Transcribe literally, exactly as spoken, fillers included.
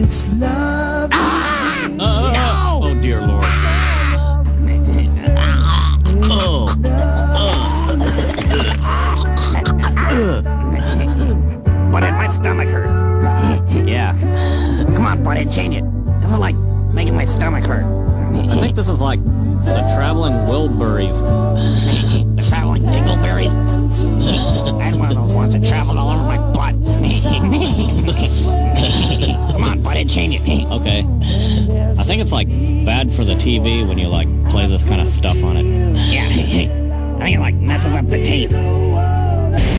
It's love. Ah! Uh, no! Oh, dear Lord. Oh. Butthead, my stomach hurts. Yeah. Come on, Butthead, change it. This is like making my stomach hurt. I think this is like the traveling Wilburys. The traveling dingleberries? I had one of those ones that traveled all over my butt. Come on, Butthead, change it. Okay. I think it's like bad for the T V when you like play this kind of stuff on it. Yeah. I think it like messes up the tape.